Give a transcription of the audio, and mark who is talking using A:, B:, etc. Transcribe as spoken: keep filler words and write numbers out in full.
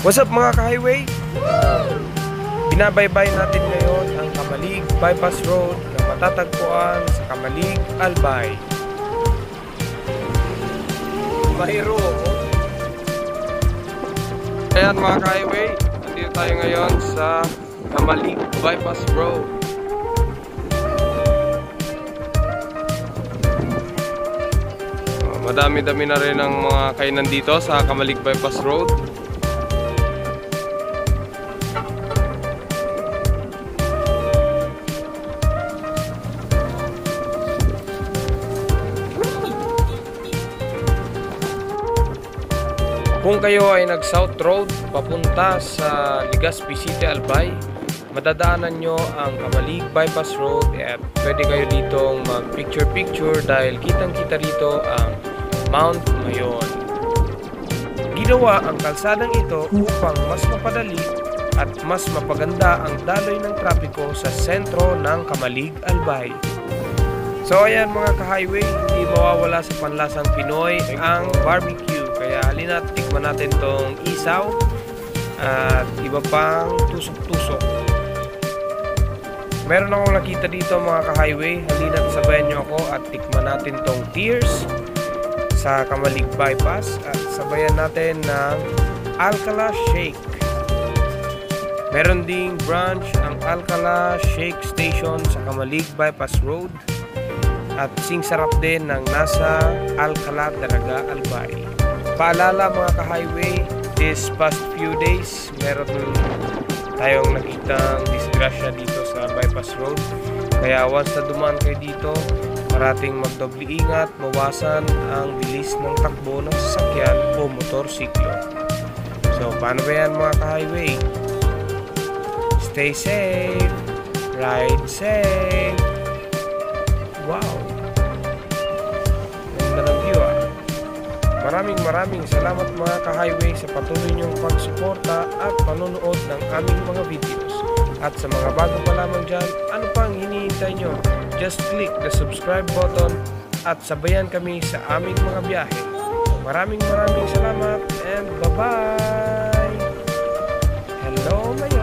A: What's up mga ka-highway? Binabaybay natin ngayon ang Camalig Bypass Road na matatagpuan sa Camalig, Albay. Mahiro. Ayan mga ka-highway, nandito tayo ngayon sa Camalig Bypass Road. Madami-dami na rin ang mga kainan dito sa Camalig Bypass Road. Kung kayo ay nag-South Road papunta sa Legazpi City, Albay, madadaanan nyo ang Camalig Bypass Road at pwede kayo ditong mag-picture-picture dahil kitang-kita rito ang Mount Mayon. Ginawa ang kalsadang ito upang mas mapadali at mas mapaganda ang daloy ng trapiko sa sentro ng Camalig, Albay. So ayan mga ka-highway, hindi mawawala sa panlasang Pinoy ang barbecue. Kaya halina at tikman natin tong isaw at iba pang tusok-tusok. Meron akong nakita dito mga ka-highway, halina at sabayan nyo ako at tikman natin tong tears sa Camalig Bypass at sabayan natin ng Alcala Shake. Meron ding branch ang Alcala Shake Station sa Camalig Bypass Road at sing sarap din ng nasa Alcala Daraga, Albay. Paalala mga ka-highway, this past few days meron tayong nakitang disgrasya dito sa Bypass Road. Kaya once na dumaan kayo dito, parating magdoble ingat, mawasan ang bilis ng takbo ng sasakyan o motorsiklo. So paano ba yan mga ka-highway? Stay safe, ride safe. Wow! Ganda ng view ah. Maraming maraming salamat mga ka-highway sa patuloy niyong pagsuporta at panonood ng aming mga videos. At sa mga bago pa lamang dyan, ano pang hinihintay nyo? Just click the subscribe button at sabayan kami sa aming mga biyahe. Maraming maraming salamat and bye-bye! Hello my